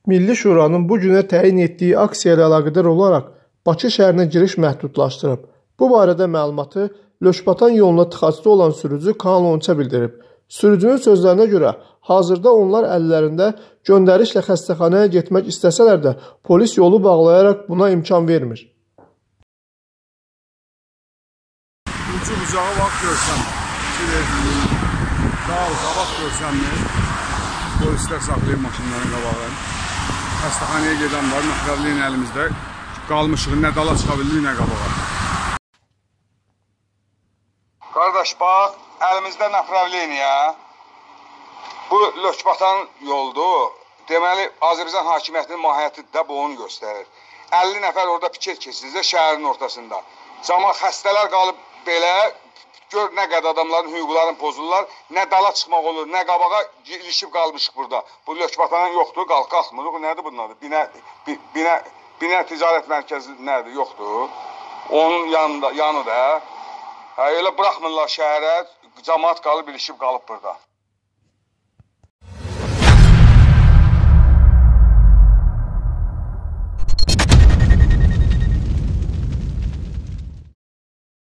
Milli Şuranın bu günə təyin etdiyi aksiya ilə əlaqədar olaraq Bakı şəhərinə giriş məhdudlaşdırıb. Bu barədə məlumatı Lökbatan yoluna tıxacda olan sürücü Kanal 13-ə bildirib. Sürücünün sözlərinə görə hazırda onlar əllərində göndərişlə xəstəxanaya getmək istəsələr də polis yolu bağlayaraq buna imkan vermir. Ucu bucağı vaxt görsəm, qabaq görsəmdir, polislər saxlayıb maşınların qabağını. Xəstəxanaya gedən var, məxrəvliyin əlimizdə qalmışıq, nə dala çıxa bildik, nə qabağa. Qardaş, bax, əlimizdə məxrəvliyin ya. Bu Lökbatan yoldur. Deməli, Azərbaycan hakimiyyətinin mahiyyəti də bu onu göstərir. 50 nəfər orada piket keçirirsə şəhərin ortasında. Cama xəstələr qalıb belə, gör nə qədər adamların hüquqlarını pozurlar, nə dala çıxmaq olur, nə qabağa ilişib qalmışıq burada. Bu Lökbatanın yoxdur, qalxmırıq, nədir bunun adı? Binə ticarət mərkəzi nədir? Yoxdur. Onun yanı da. Elə buraxmırlar şəhərə, cəmaat qalıb ilişib qalıb burada.